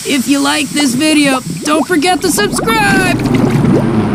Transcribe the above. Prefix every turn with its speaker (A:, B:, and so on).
A: If you like this video, don't forget to subscribe!